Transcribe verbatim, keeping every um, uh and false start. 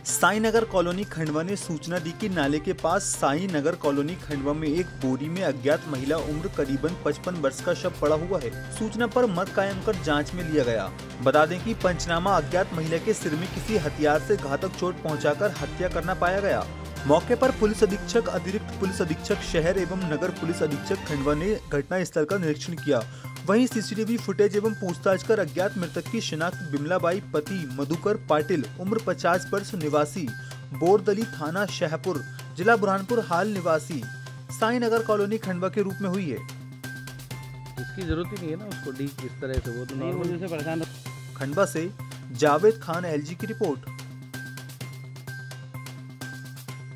Sai Nagar colony Khandwa ने सूचना दी कि नाले के पास साई नगर कॉलोनी खंडवा में एक बोरी में अज्ञात महिला उम्र करीबन पचपन वर्ष का शव पड़ा हुआ है। सूचना पर मत कायम कर जांच में लिया गया। बता दें कि पंचनामा अज्ञात महिला के सिर में किसी हथियार से घातक चोट पहुंचाकर हत्या करना पाया गया। मौके पर पुलिस अधीक्षक, अतिरिक्त पुलिस अधीक्षक शहर एवं नगर पुलिस अधीक्षक खंडवा ने घटना स्थल का निरीक्षण किया। वहीं सीसीटीवी फुटेज एवं पूछताछ कर अज्ञात मृतक की शिनाख्त बिमलाबाई पति मधुकर पाटिल उम्र पचास वर्ष निवासी बोरदली थाना शाहपुर जिला बुरहानपुर हाल निवासी साई नगर कॉलोनी खंडवा के रूप में हुई है। इसकी जरूरत ही नहीं है ना उसको डी इस तरह से, वो तो नॉर्मल से परेशान। खंडवा से जावेद खान, एलजी की रिपोर्ट।